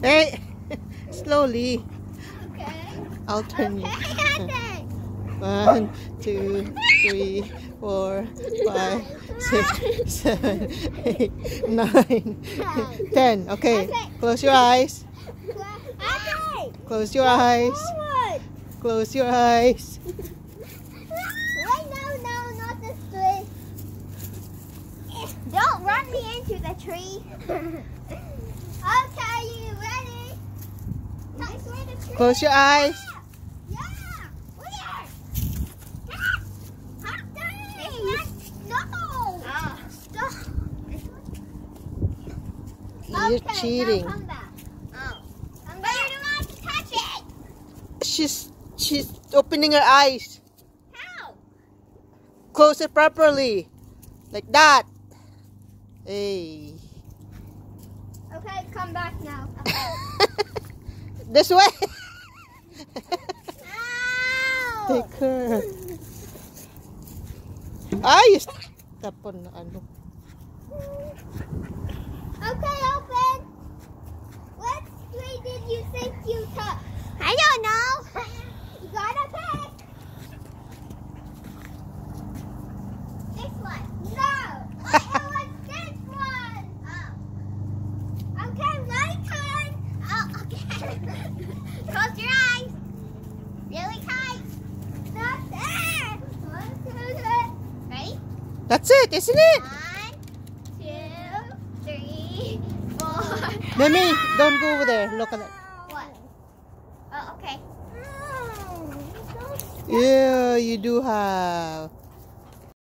Hey, slowly. Okay. I'll turn you. Okay. 1, 2, 3, 4, 5, 6, 7, 8, 9, 10. Okay. Close your eyes. Okay. Close your eyes. Forward. Close your eyes. Wait, no, not this tree. Don't run me into the tree. Okay, you ready? Nice way to tree. Close your eyes. Yeah. Where? No. Stop. You're cheating. Now come back. Come back. You don't have to touch it. She's opening her eyes. How? Close it properly. Like that. Hey. Okay, come back now. This way. Ow. Take her. Ay, tapon na ano. Okay, open. What tree did you think you took? I don't know. You gotta pick. This one. No. It was this one. Oh. Okay, my turn. Oh, okay. Close your eyes. Really tight. That's it. 1, 2, 3. Ready? That's it, isn't it? 1, 2, 3, 4. Mimi, don't go over there. Look at that. What? Oh, okay. Yeah, you do have.